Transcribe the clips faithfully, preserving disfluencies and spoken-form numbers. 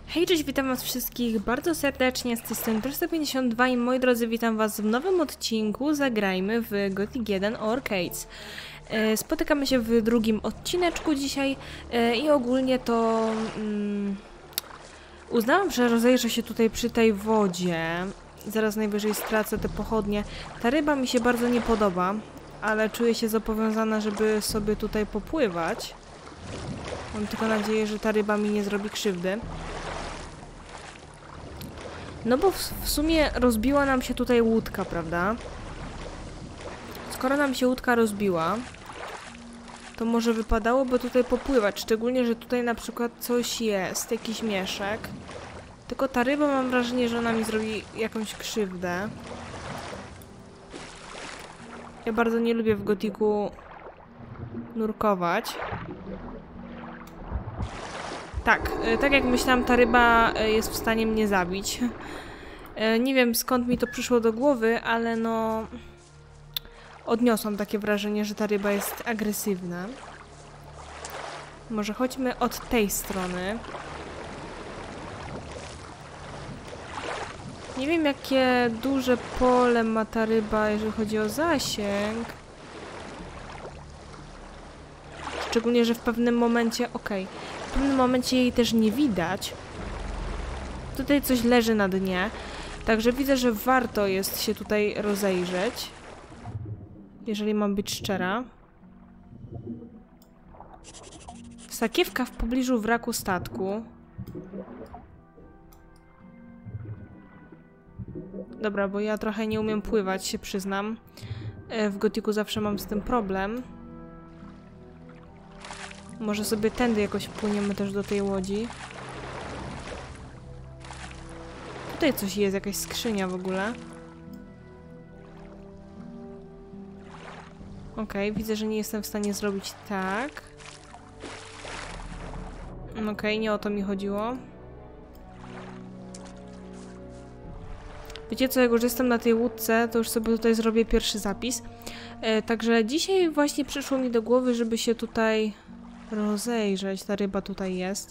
Hej, cześć, witam was wszystkich bardzo serdecznie, z tej strony trzysta pięćdziesiąt dwa i moi drodzy, witam was w nowym odcinku Zagrajmy w Gothic jeden Arcades. Spotykamy się w drugim odcineczku dzisiaj i ogólnie to um, uznałam, że rozejrzę się tutaj przy tej wodzie. Zaraz najwyżej stracę te pochodnie. Ta ryba mi się bardzo nie podoba, ale czuję się zobowiązana, żeby sobie tutaj popływać. Mam tylko nadzieję, że ta ryba mi nie zrobi krzywdy. No bo w, w sumie rozbiła nam się tutaj łódka, prawda? Skoro nam się łódka rozbiła, to może wypadałoby tutaj popływać. Szczególnie, że tutaj na przykład coś jest, jakiś mieszek. Tylko ta ryba, mam wrażenie, że ona mi zrobi jakąś krzywdę. Ja bardzo nie lubię w Gothicu nurkować. Tak, tak jak myślałam, ta ryba jest w stanie mnie zabić. Nie wiem, skąd mi to przyszło do głowy, ale no... odniosłam takie wrażenie, że ta ryba jest agresywna. Może chodźmy od tej strony. Nie wiem, jakie duże pole ma ta ryba, jeżeli chodzi o zasięg. Szczególnie, że w pewnym momencie... okej. Okay. W pewnym momencie jej też nie widać. Tutaj coś leży na dnie. Także widzę, że warto jest się tutaj rozejrzeć. Jeżeli mam być szczera. Sakiewka w pobliżu wraku statku. Dobra, bo ja trochę nie umiem pływać, się przyznam. W Gothicu zawsze mam z tym problem. Może sobie tędy jakoś wpłyniemy też do tej łodzi. Tutaj coś jest, jakaś skrzynia w ogóle. Okej, widzę, że nie jestem w stanie zrobić tak. Okej, nie o to mi chodziło. Wiecie co, jak już jestem na tej łódce, to już sobie tutaj zrobię pierwszy zapis. E, także dzisiaj właśnie przyszło mi do głowy, żeby się tutaj rozejrzeć. Ta ryba tutaj jest.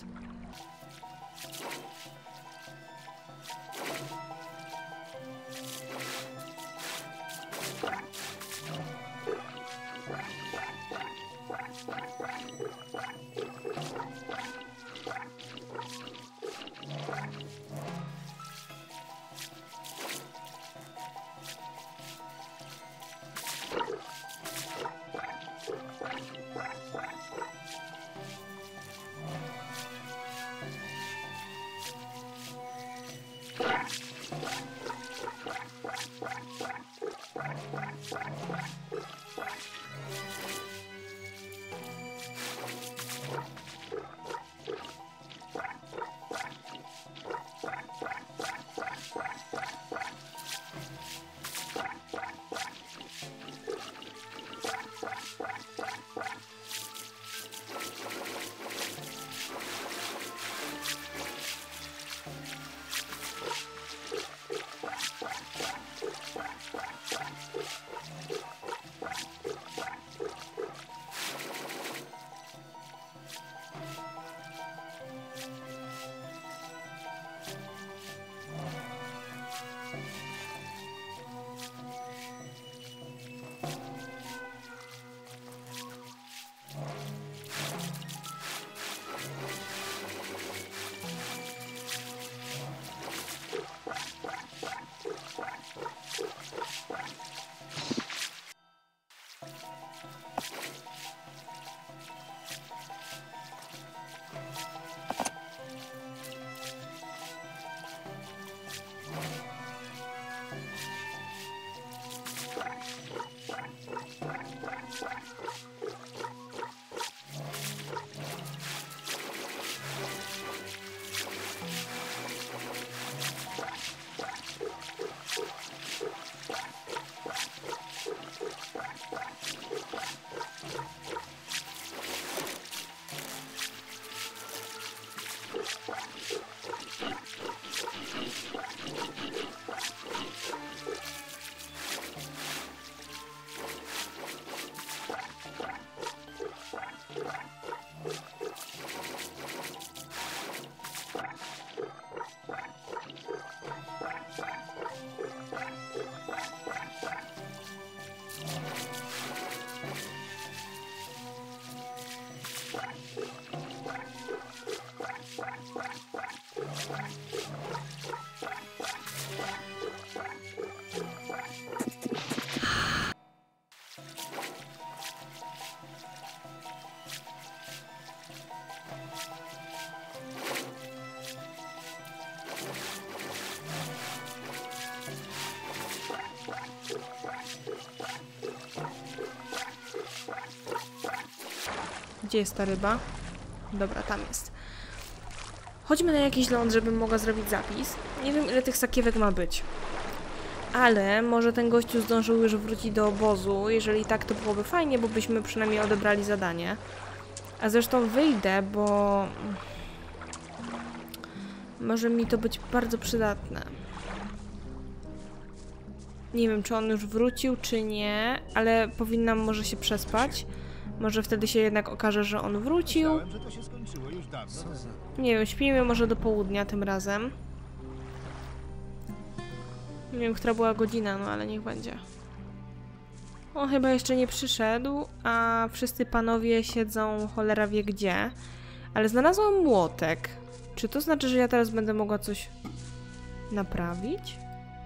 Gdzie jest ta ryba? Dobra, tam jest. Chodźmy na jakiś ląd, żebym mogła zrobić zapis. Nie wiem, ile tych sakiewek ma być. Ale może ten gościu zdążył już wrócić do obozu. Jeżeli tak, to byłoby fajnie, bo byśmy przynajmniej odebrali zadanie. A zresztą wyjdę, bo... może mi to być bardzo przydatne. Nie wiem, czy on już wrócił, czy nie, ale powinnam może się przespać. Może wtedy się jednak okaże, że on wrócił. Nie wiem, śpimy może do południa tym razem. Nie wiem, która była godzina, no ale niech będzie. On chyba jeszcze nie przyszedł, a wszyscy panowie siedzą cholera wie gdzie. Ale znalazłam młotek. Czy to znaczy, że ja teraz będę mogła coś naprawić?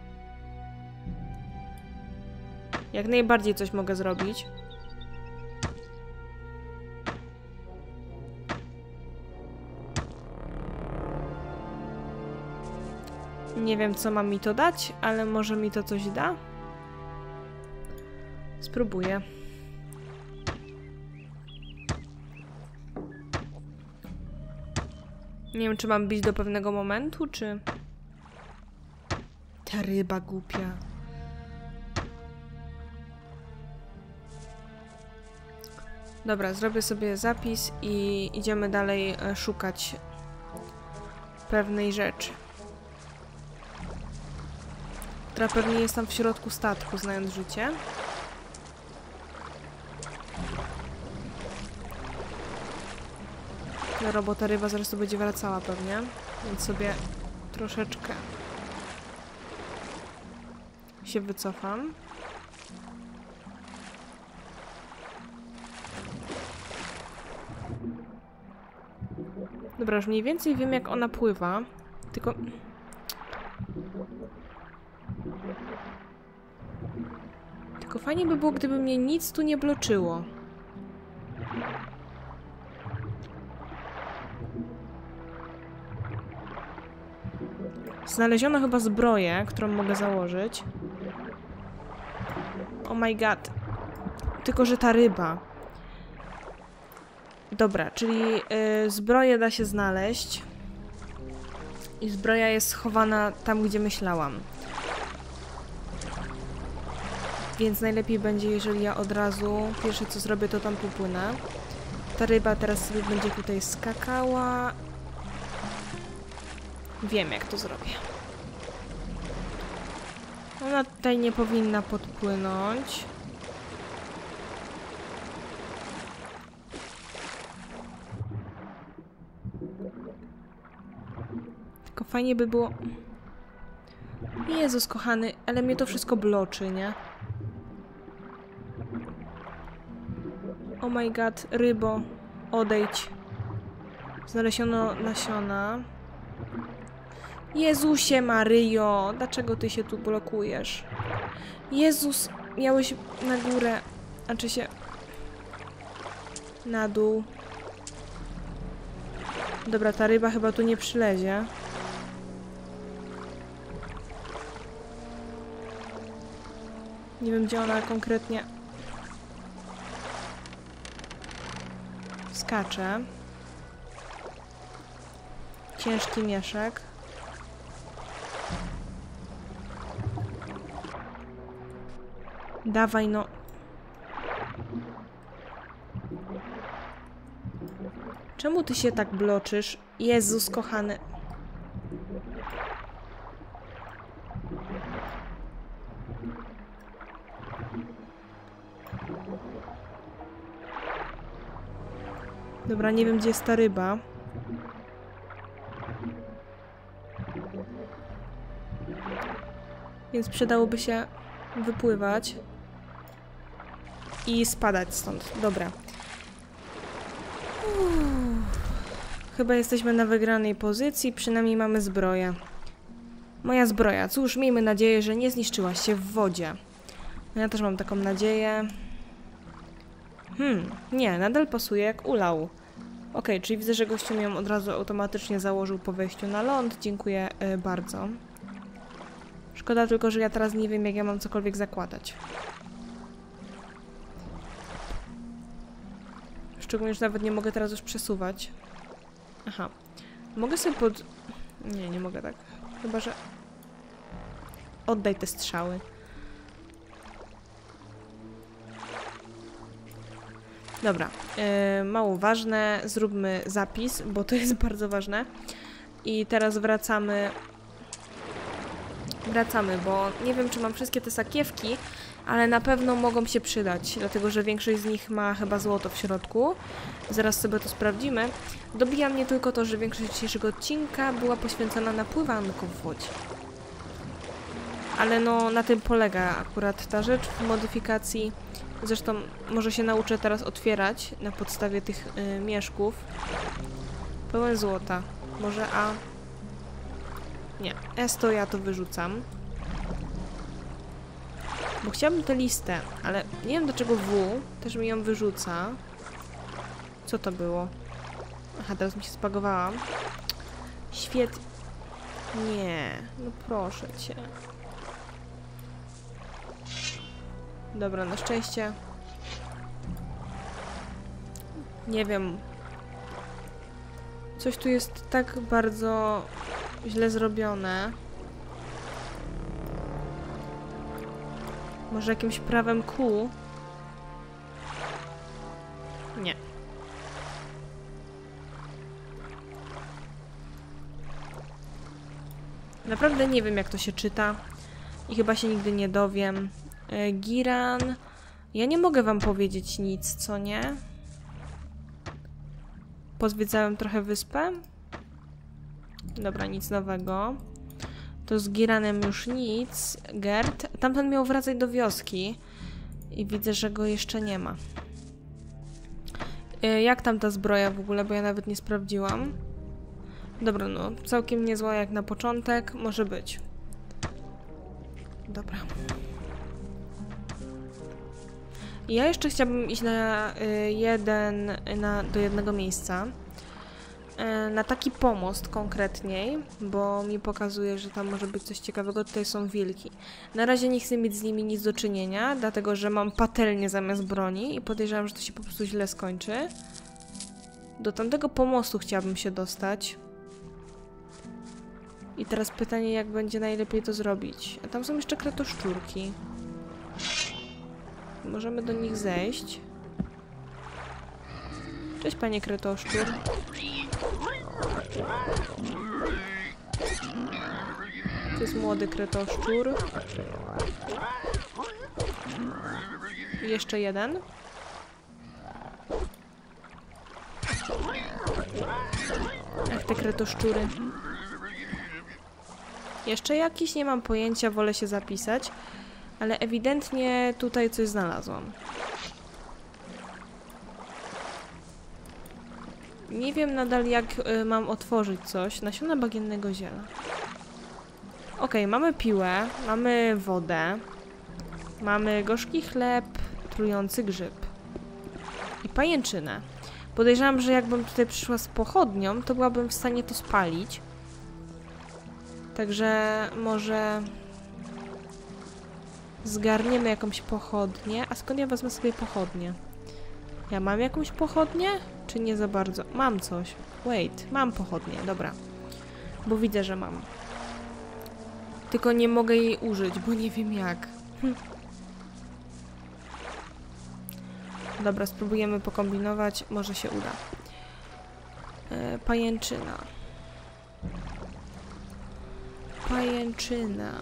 Jak najbardziej coś mogę zrobić. Nie wiem, co ma mi to dać, ale może mi to coś da? Spróbuję. Nie wiem, czy mam bić do pewnego momentu, czy... Ta ryba głupia. Dobra, zrobię sobie zapis i idziemy dalej szukać pewnej rzeczy. Która pewnie jest tam w środku statku, znając życie. No, robota ryba zaraz tu będzie wracała pewnie, więc sobie troszeczkę się wycofam. Dobra, już mniej więcej wiem, jak ona pływa, tylko... Tylko fajnie by było, gdyby mnie nic tu nie bloczyło. Znaleziono chyba zbroję, którą mogę założyć. Oh my god. Tylko, że ta ryba. Dobra, czyli yy, zbroję da się znaleźć. I zbroja jest schowana tam, gdzie myślałam. Więc najlepiej będzie, jeżeli ja od razu pierwsze co zrobię, to tam popłynę. Ta ryba teraz sobie będzie tutaj skakała. Wiem, jak to zrobię. Ona tutaj nie powinna podpłynąć. Tylko fajnie by było... Jezus kochany, ale mnie to wszystko bloczy, nie? Oh my god, rybo, odejdź. Znaleziono nasiona. Jezusie Maryjo, dlaczego ty się tu blokujesz? Jezus, miałeś na górę, a czy się... na dół. Dobra, ta ryba chyba tu nie przylezie. Nie wiem, gdzie ona konkretnie skacze. Ciężki mieszek. Dawaj no. Czemu ty się tak bloczysz? Jezus kochany. Dobra, nie wiem, gdzie jest ta ryba. Więc przydałoby się wypływać i spadać stąd. Dobra. Uff. Chyba jesteśmy na wygranej pozycji, przynajmniej mamy zbroję. Moja zbroja. Cóż, miejmy nadzieję, że nie zniszczyła się w wodzie. No ja też mam taką nadzieję. Hmm, nie, nadal pasuje jak ulał. Ok, czyli widzę, że gościu mi ją od razu automatycznie założył po wejściu na ląd. Dziękuję y, bardzo. Szkoda tylko, że ja teraz nie wiem, jak ja mam cokolwiek zakładać. Szczególnie, że nawet nie mogę teraz już przesuwać. Aha. Mogę sobie pod... Nie, nie mogę tak. Chyba, że... Oddaj te strzały. Dobra. Yy, mało ważne. Zróbmy zapis, bo to jest bardzo ważne. I teraz wracamy... Wracamy, bo nie wiem, czy mam wszystkie te sakiewki, ale na pewno mogą się przydać, dlatego że większość z nich ma chyba złoto w środku. Zaraz sobie to sprawdzimy. Dobija mnie tylko to, że większość dzisiejszego odcinka była poświęcona na pływanko w wodzie. Ale no, na tym polega akurat ta rzecz w modyfikacji. Zresztą może się nauczę teraz otwierać na podstawie tych y, mieszków. Pełen złota. Może A... Nie. S to ja to wyrzucam. Bo chciałabym tę listę, ale nie wiem dlaczego W też mi ją wyrzuca. Co to było? Aha, teraz mi się spagowałam. Świetnie. Nie. No proszę cię. Dobra, na szczęście. Nie wiem. Coś tu jest tak bardzo źle zrobione. Może jakimś prawem Q? Nie. Naprawdę nie wiem, jak to się czyta. I chyba się nigdy nie dowiem. E, Giran... Ja nie mogę wam powiedzieć nic, co nie? Pozwiedzałem trochę wyspę. Dobra, nic nowego. To z Giranem już nic. Gert. Tamten miał wracać do wioski. I widzę, że go jeszcze nie ma. E, jak tam ta zbroja w ogóle, bo ja nawet nie sprawdziłam. Dobra, no. Całkiem niezła jak na początek. Może być. Dobra. Ja jeszcze chciałabym iść na y, jeden, na, do jednego miejsca. Y, na taki pomost konkretniej, bo mi pokazuje, że tam może być coś ciekawego. Tutaj są wilki. Na razie nie chcę mieć z nimi nic do czynienia, dlatego że mam patelnię zamiast broni i podejrzewam, że to się po prostu źle skończy. Do tamtego pomostu chciałabym się dostać. I teraz pytanie, jak będzie najlepiej to zrobić. A tam są jeszcze kretoszczurki. Możemy do nich zejść. Cześć, panie kretoszczur. To jest młody kretoszczur. I jeszcze jeden. Ach, te kretoszczury. Jeszcze jakiś? Nie mam pojęcia, wolę się zapisać. Ale ewidentnie tutaj coś znalazłam. Nie wiem nadal, jak y, mam otworzyć coś. Nasiona bagiennego ziela. Ok, mamy piłę, mamy wodę. Mamy gorzki chleb, trujący grzyb. I pajęczynę. Podejrzewam, że jakbym tutaj przyszła z pochodnią, to byłabym w stanie to spalić. Także może... Zgarniemy jakąś pochodnię. A skąd ja wezmę sobie pochodnię? Ja mam jakąś pochodnię? Czy nie za bardzo? Mam coś. Wait, mam pochodnię, dobra. Bo widzę, że mam. Tylko nie mogę jej użyć, bo nie wiem jak. Hm. Dobra, spróbujemy pokombinować. Może się uda. E, pajęczyna. Pajęczyna.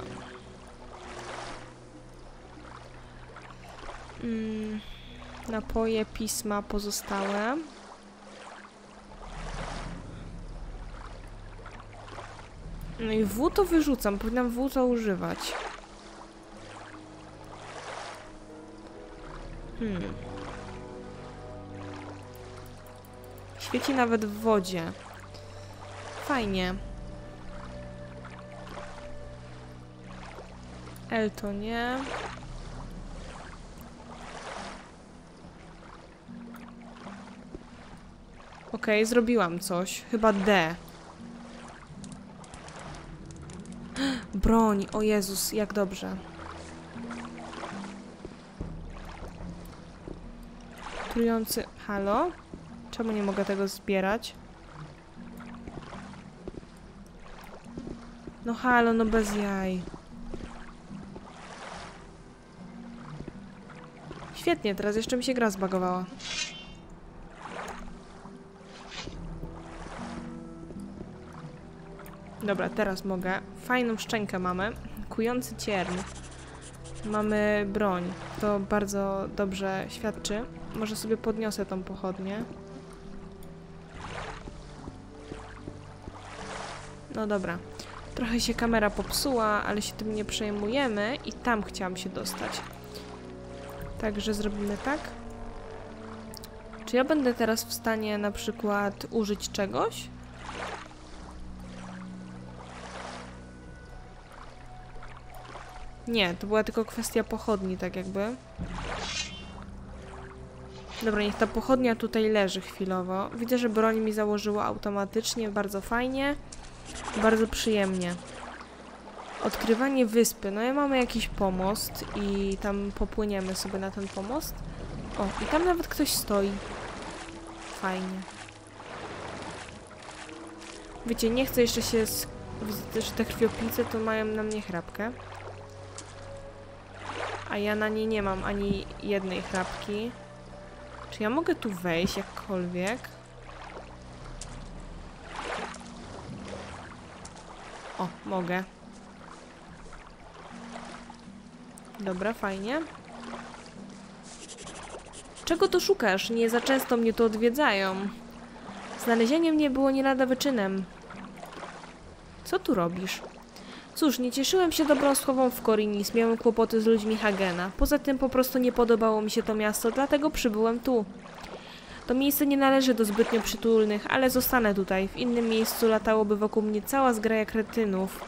Mm, napoje, pisma pozostałe. No i W to wyrzucam. Powinnam W to używać. Hmm. Świeci nawet w wodzie. Fajnie. L to nie. Okej, okay, zrobiłam coś. Chyba D. Broń. O Jezus, jak dobrze. Trujący... Halo? Czemu nie mogę tego zbierać? No halo, no bez jaj. Świetnie, teraz jeszcze mi się gra zbagowała. Dobra, teraz mogę. Fajną szczękę mamy. Kujący cierń. Mamy broń. To bardzo dobrze świadczy. Może sobie podniosę tą pochodnię. No dobra. Trochę się kamera popsuła, ale się tym nie przejmujemy. I tam chciałam się dostać. Także zrobimy tak. Czy ja będę teraz w stanie na przykład użyć czegoś? Nie, to była tylko kwestia pochodni, tak jakby. Dobra, niech ta pochodnia tutaj leży chwilowo. Widzę, że broń mi założyło automatycznie, bardzo fajnie. Bardzo przyjemnie. Odkrywanie wyspy. No i mamy jakiś pomost i tam popłyniemy sobie na ten pomost. O, i tam nawet ktoś stoi. Fajnie. Wiecie, nie chcę jeszcze się... Sk- Widzę, że te krwioplice to mają na mnie chrapkę. A ja na niej nie mam ani jednej chrapki. Czy ja mogę tu wejść jakkolwiek? O, mogę. Dobra, fajnie. Czego tu szukasz? Nie za często mnie tu odwiedzają. Znalezienie mnie było nie lada wyczynem. Co tu robisz? Cóż, nie cieszyłem się dobrą słową w Korinis, miałem kłopoty z ludźmi Hagena. Poza tym po prostu nie podobało mi się to miasto, dlatego przybyłem tu. To miejsce nie należy do zbytnio przytulnych, ale zostanę tutaj. W innym miejscu latałoby wokół mnie cała zgraja kretynów.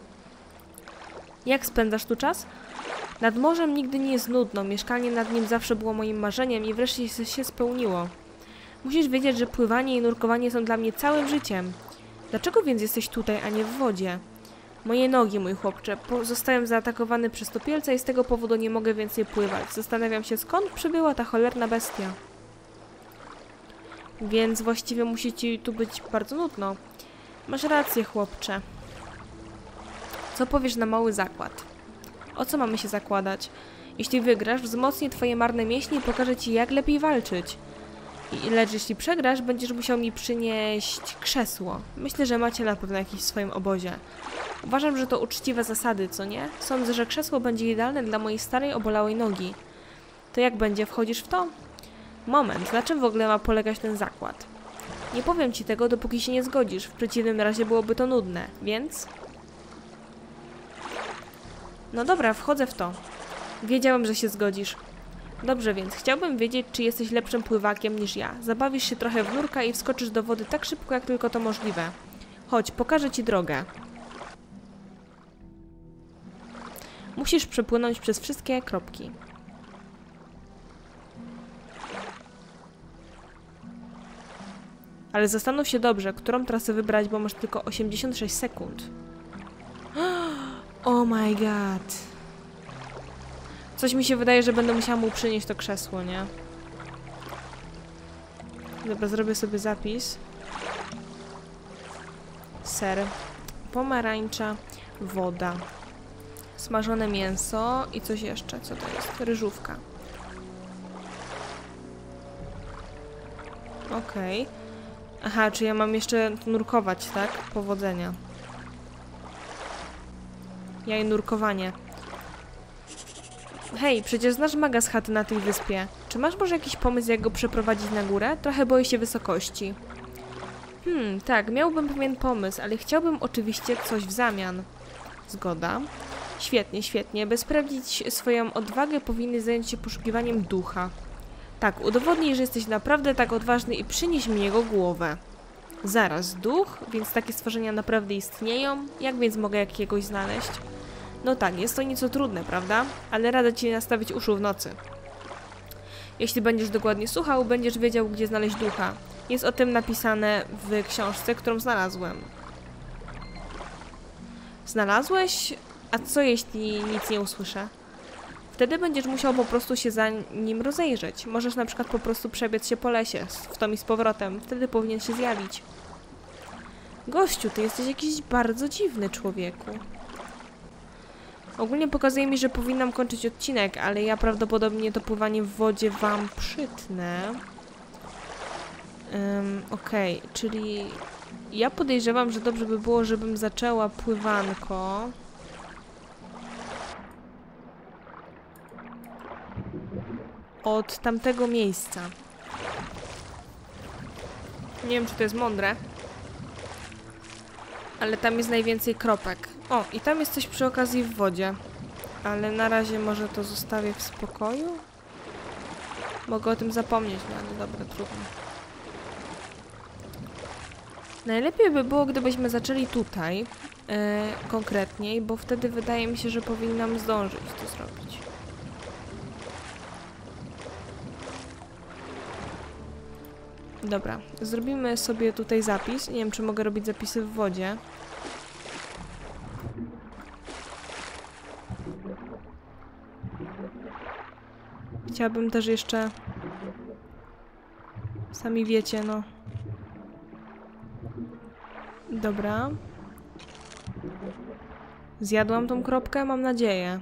Jak spędzasz tu czas? Nad morzem nigdy nie jest nudno, mieszkanie nad nim zawsze było moim marzeniem i wreszcie się spełniło. Musisz wiedzieć, że pływanie i nurkowanie są dla mnie całym życiem. Dlaczego więc jesteś tutaj, a nie w wodzie? Moje nogi, mój chłopcze. Zostałem zaatakowany przez topielca i z tego powodu nie mogę więcej pływać. Zastanawiam się, skąd przybyła ta cholerna bestia. Więc właściwie musi ci tu być bardzo nudno. Masz rację, chłopcze. Co powiesz na mały zakład? O co mamy się zakładać? Jeśli wygrasz, wzmocnię twoje marne mięśnie i pokażę ci, jak lepiej walczyć. I, lecz jeśli przegrasz, będziesz musiał mi przynieść krzesło. Myślę, że macie na pewno jakieś w swoim obozie. Uważam, że to uczciwe zasady, co nie? Sądzę, że krzesło będzie idealne dla mojej starej, obolałej nogi. To jak będzie? Wchodzisz w to? Moment, na czym w ogóle ma polegać ten zakład? Nie powiem ci tego, dopóki się nie zgodzisz. W przeciwnym razie byłoby to nudne, więc... No dobra, wchodzę w to. Wiedziałem, że się zgodzisz. Dobrze, więc chciałbym wiedzieć, czy jesteś lepszym pływakiem niż ja. Zabawisz się trochę w nurka i wskoczysz do wody tak szybko, jak tylko to możliwe. Chodź, pokażę ci drogę. Musisz przepłynąć przez wszystkie kropki. Ale zastanów się dobrze, którą trasę wybrać, bo masz tylko osiemdziesiąt sześć sekund. Oh my god. Coś mi się wydaje, że będę musiała mu przynieść to krzesło, nie? Dobra, zrobię sobie zapis. Ser, pomarańcza, woda, smażone mięso i coś jeszcze. Co to jest? Ryżówka. Okej. Okay. Aha, czy ja mam jeszcze nurkować, tak? Powodzenia. Ja i nurkowanie. Hej, przecież znasz maga z chaty na tej wyspie. Czy masz może jakiś pomysł, jak go przeprowadzić na górę? Trochę boję się wysokości. Hmm, tak, miałbym pewien pomysł, ale chciałbym oczywiście coś w zamian. Zgoda. Świetnie, świetnie. By sprawdzić swoją odwagę, powinny zająć się poszukiwaniem ducha. Tak, udowodnij, że jesteś naprawdę tak odważny i przynieś mi jego głowę. Zaraz, duch? Więc takie stworzenia naprawdę istnieją? Jak więc mogę jakiegoś znaleźć? No tak, jest to nieco trudne, prawda? Ale radzę ci nastawić uszu w nocy. Jeśli będziesz dokładnie słuchał, będziesz wiedział, gdzie znaleźć ducha. Jest o tym napisane w książce, którą znalazłem. Znalazłeś? A co jeśli nic nie usłyszę? Wtedy będziesz musiał po prostu się za nim rozejrzeć. Możesz na przykład po prostu przebiec się po lesie, w tom i z powrotem. Wtedy powinien się zjawić. Gościu, ty jesteś jakiś bardzo dziwny, człowieku. Ogólnie pokazuje mi, że powinnam kończyć odcinek, ale ja prawdopodobnie to pływanie w wodzie wam przytnę. Um, Okej, okay, czyli ja podejrzewam, że dobrze by było, żebym zaczęła pływanko. Od tamtego miejsca. Nie wiem, czy to jest mądre. Ale tam jest najwięcej kropek. O, i tam jest coś przy okazji w wodzie. Ale na razie może to zostawię w spokoju? Mogę o tym zapomnieć, no ale dobra, trudno. Najlepiej by było, gdybyśmy zaczęli tutaj yy, konkretniej, bo wtedy wydaje mi się, że powinnam zdążyć to zrobić. Dobra, zrobimy sobie tutaj zapis. Nie wiem, czy mogę robić zapisy w wodzie. Chciałabym też jeszcze... Sami wiecie, no. Dobra. Zjadłam tą kropkę? Mam nadzieję.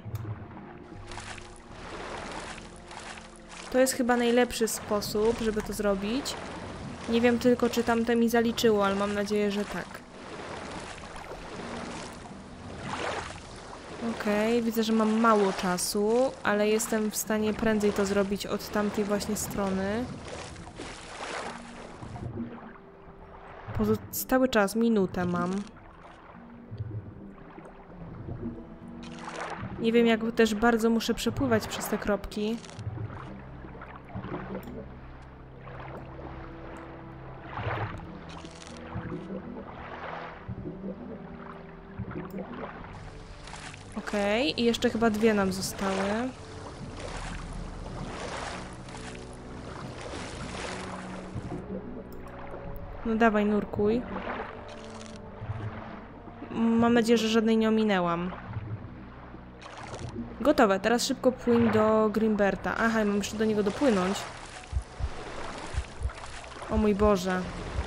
To jest chyba najlepszy sposób, żeby to zrobić. Nie wiem tylko, czy tamte mi zaliczyło, ale mam nadzieję, że tak. Okej, okay, widzę, że mam mało czasu, ale jestem w stanie prędzej to zrobić od tamtej właśnie strony. Pozostały czas, minutę mam. Nie wiem, jak też bardzo muszę przepływać przez te kropki. Okej, okay, i jeszcze chyba dwie nam zostały. No dawaj, nurkuj. Mam nadzieję, że żadnej nie ominęłam. Gotowe, teraz szybko płyń do Grimberta. Aha, mam jeszcze do niego dopłynąć. O mój Boże.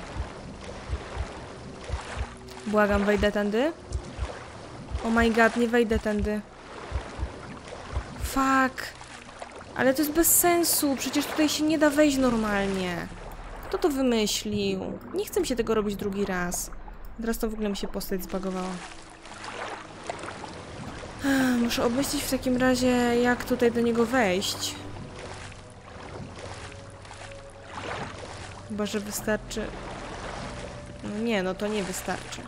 Błagam, wejdę tędy? Oh my god, nie wejdę tędy. Fuck. Ale to jest bez sensu. Przecież tutaj się nie da wejść normalnie. Kto to wymyślił? Nie chcę mi się tego robić drugi raz. Teraz to w ogóle mi się postać zbagowała. Muszę obmyślić w takim razie, jak tutaj do niego wejść. Chyba, że wystarczy... No nie, no to nie wystarczy.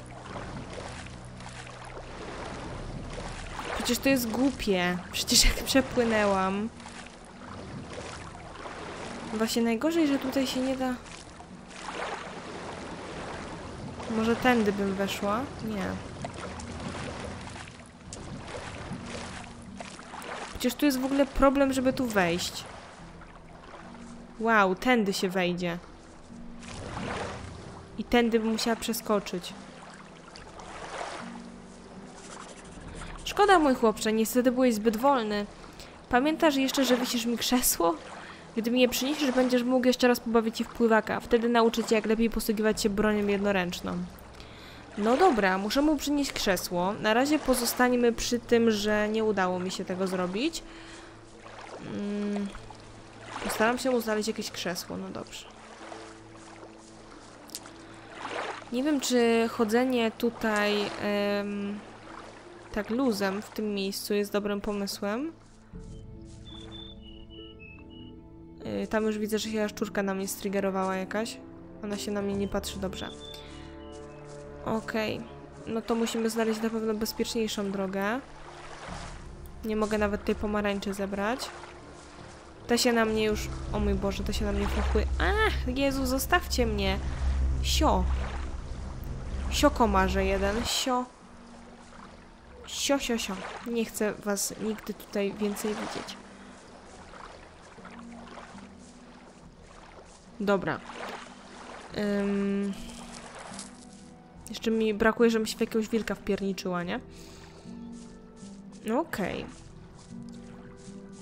Przecież to jest głupie. Przecież jak przepłynęłam. Właśnie najgorzej, że tutaj się nie da... Może tędy bym weszła? Nie. Przecież tu jest w ogóle problem, żeby tu wejść. Wow, tędy się wejdzie. I tędy bym musiała przeskoczyć. Szkoda, mój chłopcze, niestety byłeś zbyt wolny. Pamiętasz jeszcze, że wisisz mi krzesło? Gdy mi je przyniesiesz, będziesz mógł jeszcze raz pobawić się w pływaka. Wtedy nauczę cię, jak lepiej posługiwać się bronią jednoręczną. No dobra, muszę mu przynieść krzesło. Na razie pozostaniemy przy tym, że nie udało mi się tego zrobić. Hmm. Postaram się mu znaleźć jakieś krzesło, no dobrze. Nie wiem, czy chodzenie tutaj em, tak luzem w tym miejscu jest dobrym pomysłem. Yy, tam już widzę, że się jaszczurka na mnie striggerowała jakaś. Ona się na mnie nie patrzy dobrze. Okej. Okay. No to musimy znaleźć na pewno bezpieczniejszą drogę. Nie mogę nawet tej pomarańczy zebrać. Te się na mnie już... O mój Boże, te się na mnie fochły. Ach, Jezu, zostawcie mnie. Sio. Sio komarze jeden. Sio. Sio, sio, sio. Nie chcę was nigdy tutaj więcej widzieć. Dobra. Ym... Jeszcze mi brakuje, żebym się w jakiegoś wilka wpierniczyła, nie? No okej. Okay.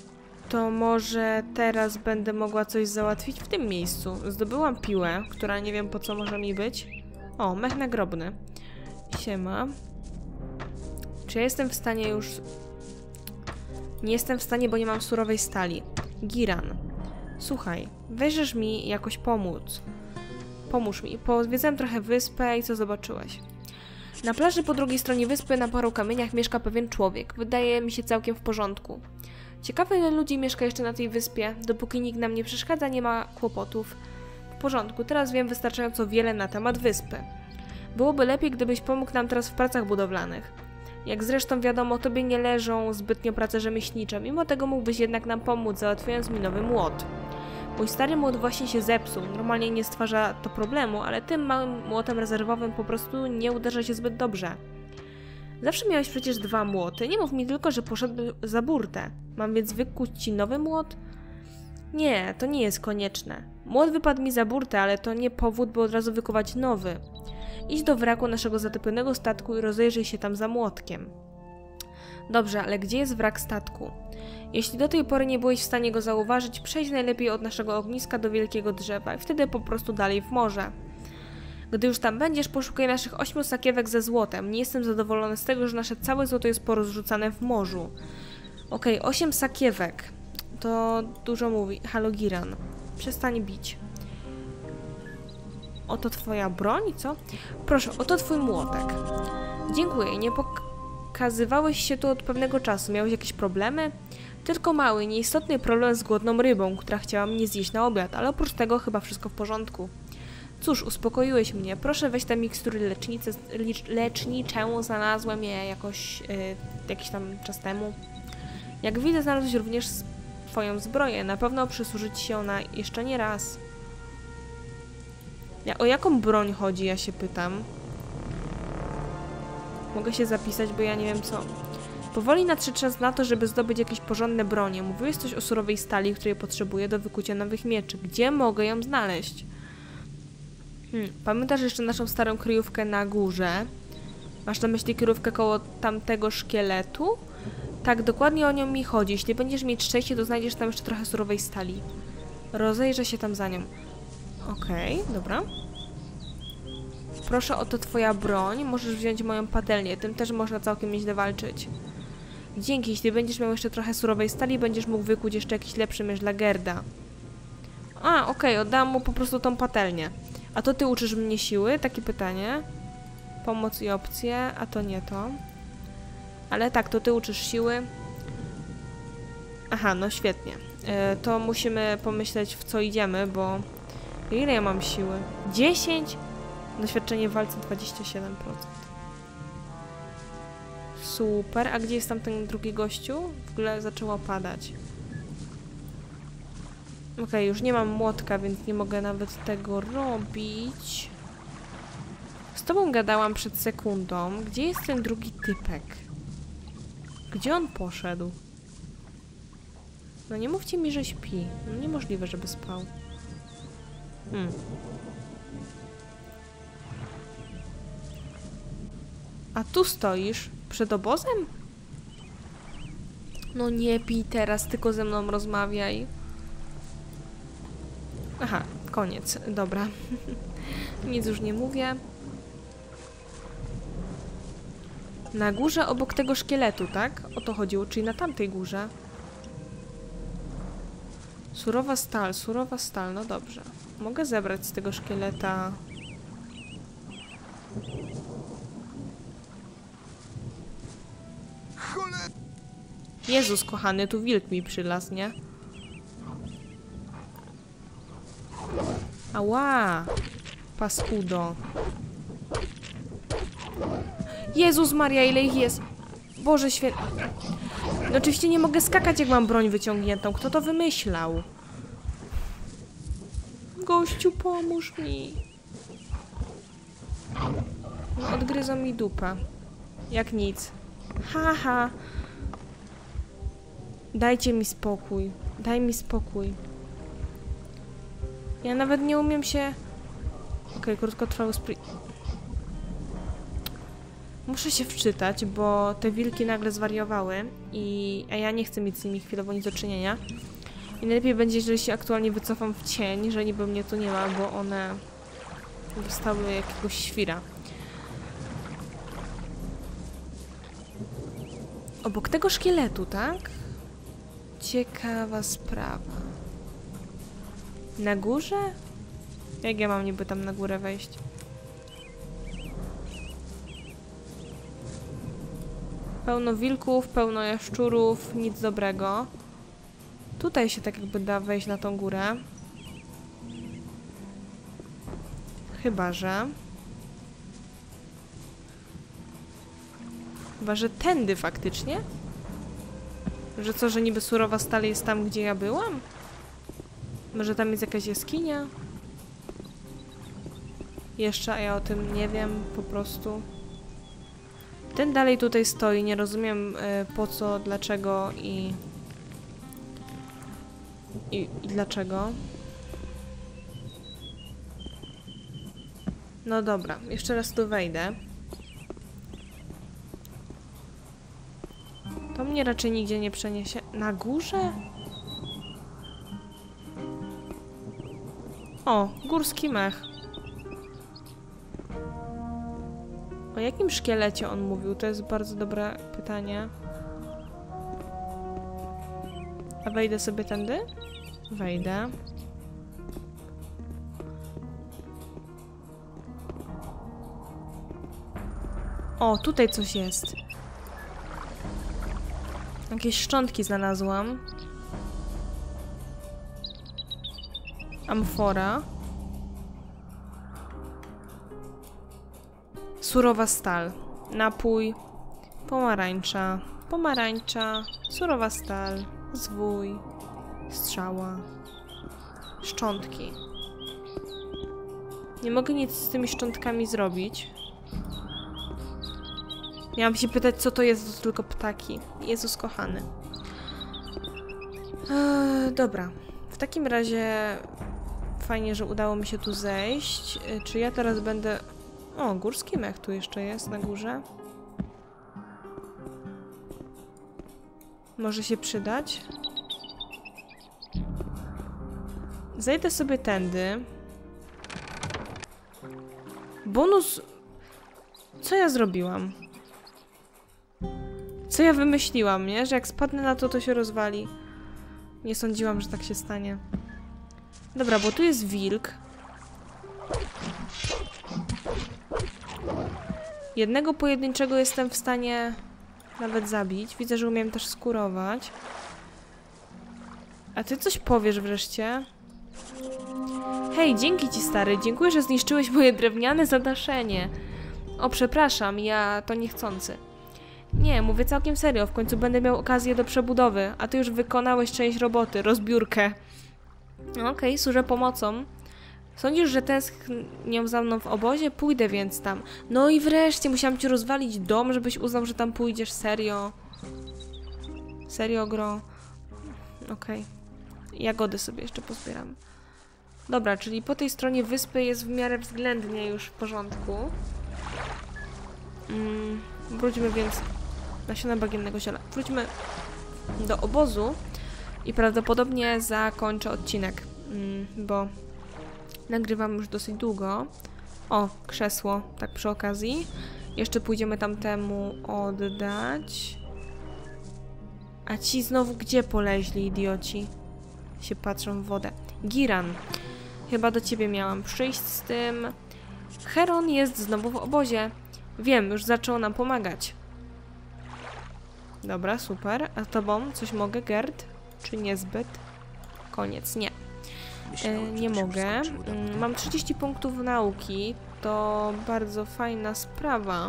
To może teraz będę mogła coś załatwić w tym miejscu. Zdobyłam piłę, która nie wiem po co może mi być. O, mech nagrobny. Siema. Czy ja jestem w stanie już... Nie jestem w stanie, bo nie mam surowej stali. Giran. Słuchaj, weźesz mi jakoś pomóc. Pomóż mi. Pozwiedzałem trochę wyspę i co zobaczyłeś? Na plaży po drugiej stronie wyspy na paru kamieniach mieszka pewien człowiek. Wydaje mi się całkiem w porządku. Ciekawe, ile ludzi mieszka jeszcze na tej wyspie. Dopóki nikt nam nie przeszkadza, nie ma kłopotów. W porządku, teraz wiem wystarczająco wiele na temat wyspy. Byłoby lepiej, gdybyś pomógł nam teraz w pracach budowlanych. Jak zresztą wiadomo, tobie nie leżą zbytnio prace rzemieślnicze, mimo tego mógłbyś jednak nam pomóc, załatwiając mi nowy młot. Mój stary młot właśnie się zepsuł, normalnie nie stwarza to problemu, ale tym małym młotem rezerwowym po prostu nie uderza się zbyt dobrze. Zawsze miałeś przecież dwa młoty, nie mów mi tylko, że poszedł za burtę. Mam więc wykuć ci nowy młot? Nie, to nie jest konieczne. Młot wypadł mi za burtę, ale to nie powód, by od razu wykuwać nowy. Idź do wraku naszego zatopionego statku i rozejrzyj się tam za młotkiem. Dobrze, ale gdzie jest wrak statku? Jeśli do tej pory nie byłeś w stanie go zauważyć, przejdź najlepiej od naszego ogniska do wielkiego drzewa i wtedy po prostu dalej w morze. Gdy już tam będziesz, poszukaj naszych ośmiu sakiewek ze złotem. Nie jestem zadowolony z tego, że nasze całe złoto jest porozrzucane w morzu. Okej, okay, osiem sakiewek. To dużo mówi. Halo, Giran. Przestań bić. Oto twoja broń, co? Proszę, oto twój młotek. Dziękuję, nie pokazywałeś się tu od pewnego czasu. Miałeś jakieś problemy? Tylko mały, nieistotny problem z głodną rybą, która chciała mnie zjeść na obiad, ale oprócz tego chyba wszystko w porządku. Cóż, uspokoiłeś mnie. Proszę weź te mikstury lecznice, lecz, leczniczę. Znalazłem je jakoś yy, jakiś tam czas temu. Jak widzę, znalazłeś również twoją zbroję. Na pewno przysłuży ci się ona jeszcze nie raz. Ja, o jaką broń chodzi, ja się pytam. Mogę się zapisać, bo ja nie wiem co. Powoli nadszedł czas na to, żeby zdobyć jakieś porządne bronie. Mówiłeś coś o surowej stali, której potrzebuję do wykucia nowych mieczy. Gdzie mogę ją znaleźć? Hmm. Pamiętasz jeszcze naszą starą kryjówkę na górze? Masz na myśli kryjówkę koło tamtego szkieletu? Tak, dokładnie o nią mi chodzi. Jeśli będziesz mieć szczęście, to znajdziesz tam jeszcze trochę surowej stali. Rozejrzę się tam za nią. Okej, okay, dobra. Proszę, oto twoja broń. Możesz wziąć moją patelnię. Tym też można całkiem nieźle walczyć. Dzięki, jeśli będziesz miał jeszcze trochę surowej stali, będziesz mógł wykuć jeszcze jakiś lepszy miecz dla Gerda. A, okej, okay, oddam mu po prostu tą patelnię. A to ty uczysz mnie siły? Takie pytanie. Pomoc i opcje, a to nie to. Ale tak, to ty uczysz siły. Aha, no świetnie. Yy, to musimy pomyśleć, w co idziemy, bo... Ile ja mam siły? dziesięć? Doświadczenie w walce dwadzieścia siedem procent. Super. A gdzie jest tam ten drugi gościu? W ogóle zaczęło padać. Okej, okay, już nie mam młotka, więc nie mogę nawet tego robić. Z tobą gadałam przed sekundą. Gdzie jest ten drugi typek? Gdzie on poszedł? No nie mówcie mi, że śpi. No niemożliwe, żeby spał. Hmm. A tu stoisz? Przed obozem? No nie pij teraz, tylko ze mną rozmawiaj. Aha, koniec. Dobra. Nic już nie mówię. Na górze obok tego szkieletu, tak? O to chodziło, czyli na tamtej górze. Surowa stal, surowa stal, no dobrze. Mogę zebrać z tego szkieleta... Jezus kochany, tu wilk mi przylazł, nie? Ała! Paskudo. Jezus Maria, ile ich jest! Boże święty... No oczywiście nie mogę skakać, jak mam broń wyciągniętą. Kto to wymyślał? Gościu, pomóż mi. No, odgryzą mi dupę. Jak nic. Haha. Ha. Dajcie mi spokój. Daj mi spokój. Ja nawet nie umiem się... Okej, okay, krótkotrwały sprint. Muszę się wczytać, bo te wilki nagle zwariowały i a ja nie chcę mieć z nimi chwilowo nic do czynienia. I najlepiej będzie, jeżeli się aktualnie wycofam w cień, że niby mnie tu nie ma, bo one dostały jakiegoś świra. Obok tego szkieletu, tak? Ciekawa sprawa. Na górze? Jak ja mam niby tam na górę wejść? Pełno wilków, pełno jaszczurów, nic dobrego. Tutaj się tak jakby da wejść na tą górę. Chyba, że... Chyba, że tędy faktycznie? Że co, że niby surowa stal jest tam, gdzie ja byłam? Może tam jest jakaś jaskinia? Jeszcze, a ja o tym nie wiem, po prostu. Ten dalej tutaj stoi, nie rozumiem y, po co, dlaczego i... I, i dlaczego. No dobra, jeszcze raz tu wejdę. To mnie raczej nigdzie nie przeniesie. Na górze? O, górski mech. O jakim szkielecie on mówił? To jest bardzo dobre pytanie. A wejdę sobie tędy? Wejdę. O, tutaj coś jest. Jakieś szczątki znalazłam. Amfora. Surowa stal. Napój. Pomarańcza. Pomarańcza. Surowa stal. Zwój. Strzała. Szczątki. Nie mogę nic z tymi szczątkami zrobić. Miałam się pytać, co to jest, to tylko ptaki. Jezus kochany. Eee, dobra. W takim razie fajnie, że udało mi się tu zejść. Eee, czy ja teraz będę... O, górski mech tu jeszcze jest na górze. Może się przydać. Zejdę sobie tędy. Bonus... Co ja zrobiłam? Co ja wymyśliłam, nie? Że jak spadnę na to, to się rozwali. Nie sądziłam, że tak się stanie. Dobra, bo tu jest wilk. Jednego pojedynczego jestem w stanie nawet zabić. Widzę, że umiem też skurować. A ty coś powiesz wreszcie? Hej, dzięki ci, stary. Dziękuję, że zniszczyłeś moje drewniane zadaszenie. O, przepraszam, ja to niechcący. Nie, mówię całkiem serio. W końcu będę miał okazję do przebudowy, a ty już wykonałeś część roboty, rozbiórkę. Okej, okay, służę pomocą. Sądzisz, że tęsknią za mną w obozie? Pójdę więc tam. No i wreszcie musiałam ci rozwalić dom, żebyś uznał, że tam pójdziesz. Serio? Serio, gro? Okej. Okay. Jagody sobie jeszcze pozbieram. Dobra, czyli po tej stronie wyspy jest w miarę względnie już w porządku. Mm, wróćmy więc... Nasiona bagiennego ziela. Wróćmy do obozu i prawdopodobnie zakończę odcinek, mm, bo nagrywam już dosyć długo. O, krzesło, tak przy okazji. Jeszcze pójdziemy tamtemu oddać. A ci znowu gdzie poleźli, idioci? Się patrzą w wodę. Giran. Chyba do ciebie miałam przyjść z tym. Heron jest znowu w obozie. Wiem, już zaczął nam pomagać. Dobra, super. A tobą coś mogę, Gerd? Czy niezbyt? Koniec, nie. E, nie mogę. Mam trzydzieści punktów nauki. To bardzo fajna sprawa.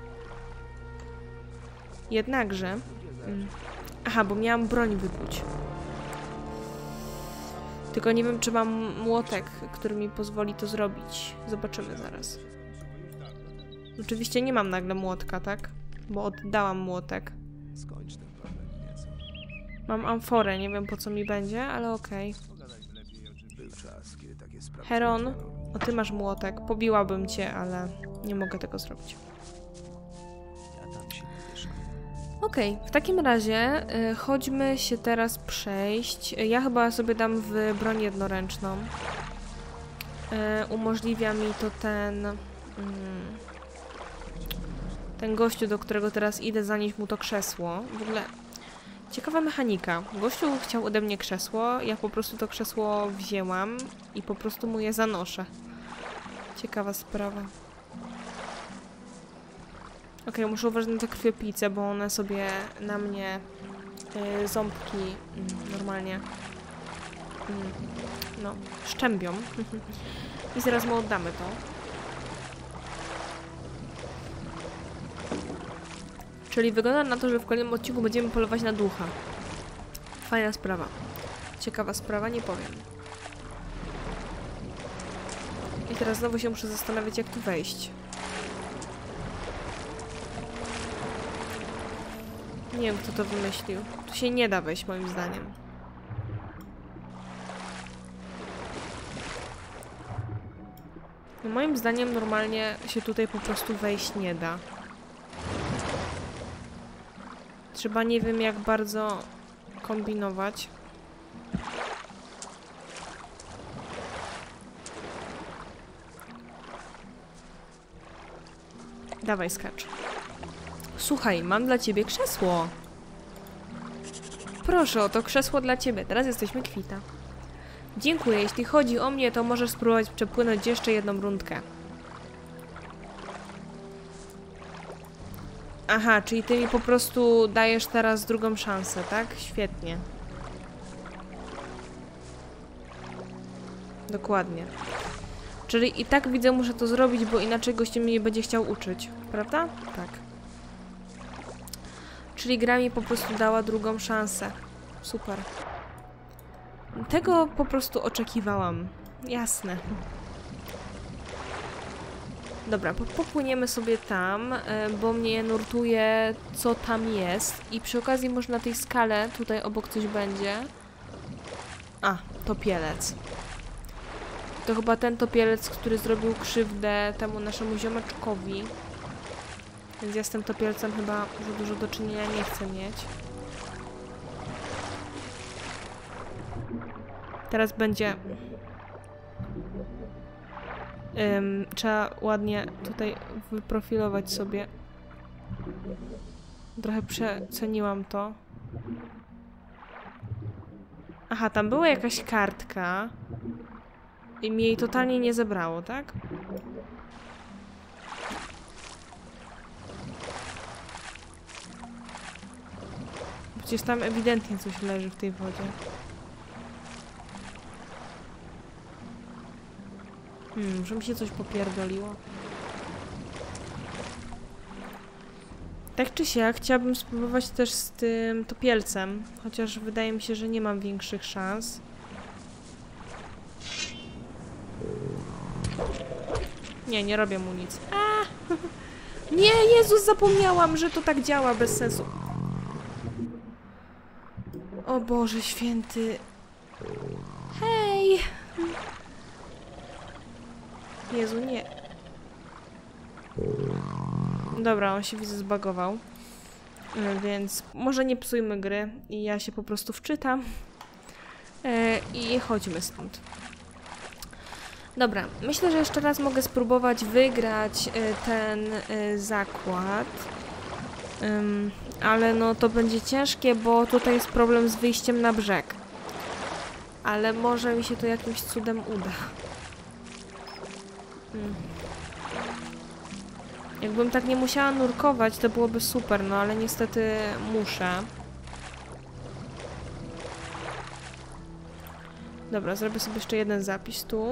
Jednakże... Aha, bo miałam broń wykuć. Tylko nie wiem, czy mam młotek, który mi pozwoli to zrobić. Zobaczymy zaraz. Oczywiście nie mam nagle młotka, tak? Bo oddałam młotek. Mam amforę, nie wiem po co mi będzie, ale okej. Okay. Heron, o ty masz młotek. Pobiłabym cię, ale nie mogę tego zrobić. Okej, okay, w takim razie y, chodźmy się teraz przejść. Ja chyba sobie dam w broń jednoręczną. Y, umożliwia mi to ten... Mm, ten gościu, do którego teraz idę, zanieść mu to krzesło. W ogóle ciekawa mechanika. Gościu chciał ode mnie krzesło, ja po prostu to krzesło wzięłam i po prostu mu je zanoszę. Ciekawa sprawa. Okej, okay, muszę uważać na te krwioplice, bo one sobie na mnie y, ząbki y, normalnie y, no, szczębią. I zaraz mu oddamy to. Czyli wygląda na to, że w kolejnym odcinku będziemy polować na ducha. Fajna sprawa. Ciekawa sprawa, nie powiem. I teraz znowu się muszę zastanawiać, jak tu wejść. Nie wiem, kto to wymyślił. Tu się nie da wejść, moim zdaniem. No, moim zdaniem normalnie się tutaj po prostu wejść nie da. Trzeba nie wiem jak bardzo kombinować. Dawaj, skacz. Słuchaj, mam dla ciebie krzesło. Proszę, oto krzesło dla ciebie. Teraz jesteśmy kwita. Dziękuję. Jeśli chodzi o mnie, to możesz spróbować przepłynąć jeszcze jedną rundkę. Aha, czyli ty mi po prostu dajesz teraz drugą szansę, tak? Świetnie. Dokładnie. Czyli i tak widzę, muszę to zrobić, bo inaczej gościem mnie nie będzie chciał uczyć. Prawda? Tak. Czyli gra mi po prostu dała drugą szansę. Super. Tego po prostu oczekiwałam. Jasne. Dobra, popłyniemy sobie tam, bo mnie nurtuje, co tam jest. I przy okazji może na tej skale tutaj obok coś będzie. A, topielec. To chyba ten topielec, który zrobił krzywdę temu naszemu ziomeczkowi. Więc ja z tym topielcem chyba za dużo do czynienia nie chcę mieć. Teraz będzie... Um, trzeba ładnie tutaj wyprofilować sobie. Trochę przeceniłam to. Aha, tam była jakaś kartka. I mi jej totalnie nie zebrało, tak? Przecież tam ewidentnie coś leży w tej wodzie. Hmm, może mi się coś popierdoliło. Tak czy siak, chciałabym spróbować też z tym topielcem. Chociaż wydaje mi się, że nie mam większych szans. Nie, nie robię mu nic. A! Nie, Jezus, zapomniałam, że to tak działa bez sensu. O Boże święty. Hej! Jezu, nie. Dobra, on się widzę zbagował. Więc może nie psujmy gry i ja się po prostu wczytam. Yy, I chodźmy stąd. Dobra, myślę, że jeszcze raz mogę spróbować wygrać y, ten y, zakład. Ym, ale no to będzie ciężkie, bo tutaj jest problem z wyjściem na brzeg. Ale może mi się to jakimś cudem uda. Hmm. Jakbym tak nie musiała nurkować, to byłoby super, no ale niestety muszę. Dobra, zrobię sobie jeszcze jeden zapis tu.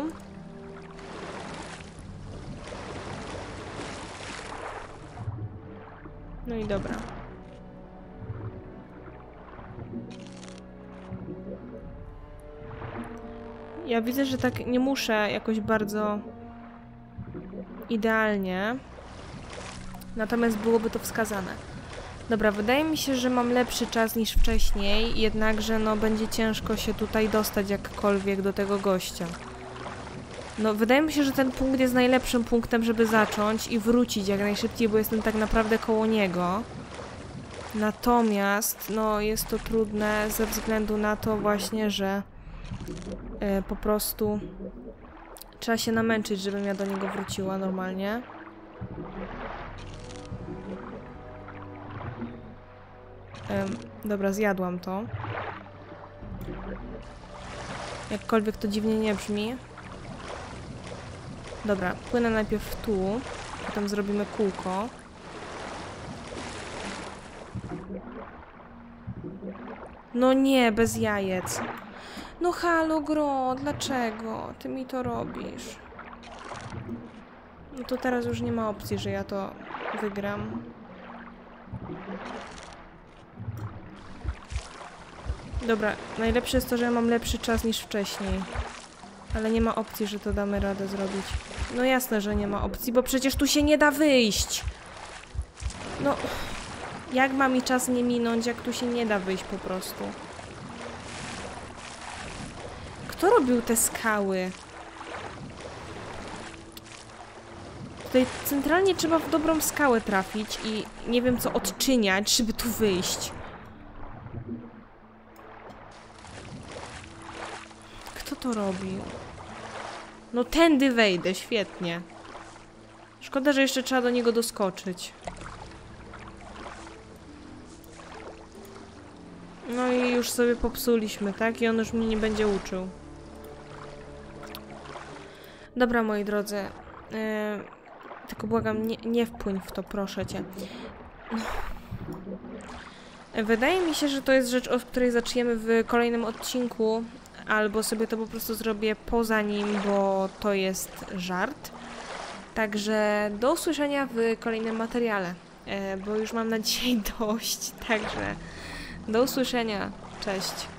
No i dobra. Ja widzę, że tak nie muszę jakoś bardzo idealnie. Natomiast byłoby to wskazane. Dobra, wydaje mi się, że mam lepszy czas niż wcześniej, jednakże no będzie ciężko się tutaj dostać jakkolwiek do tego gościa. No, wydaje mi się, że ten punkt jest najlepszym punktem, żeby zacząć i wrócić jak najszybciej, bo jestem tak naprawdę koło niego. Natomiast, no, jest to trudne ze względu na to właśnie, że yy, po prostu trzeba się namęczyć, żebym ja do niego wróciła normalnie. Ym, dobra, zjadłam to. Jakkolwiek to dziwnie nie brzmi. Dobra, płynę najpierw tu, potem zrobimy kółko. No nie, bez jajec. No halo, gro, dlaczego ty mi to robisz? No to teraz już nie ma opcji, że ja to wygram. Dobra, najlepsze jest to, że ja mam lepszy czas niż wcześniej. Ale nie ma opcji, że to damy radę zrobić. No jasne, że nie ma opcji, bo przecież tu się nie da wyjść. No, jak ma mi czas nie minąć, jak tu się nie da wyjść po prostu? Kto robił te skały? Tutaj centralnie trzeba w dobrą skałę trafić i nie wiem co odczyniać, żeby tu wyjść. Kto to robił? No tędy wejdę, świetnie. Szkoda, że jeszcze trzeba do niego doskoczyć. No i już sobie popsuliśmy, tak? I on już mnie nie będzie uczył. Dobra, moi drodzy. Yy, tylko błagam, nie, nie wpłyń w to, proszę cię. Wydaje mi się, że to jest rzecz, od której zaczniemy w kolejnym odcinku. Albo sobie to po prostu zrobię poza nim, bo to jest żart. Także do usłyszenia w kolejnym materiale. Yy, bo już mam na dzisiaj dość. Także do usłyszenia. Cześć.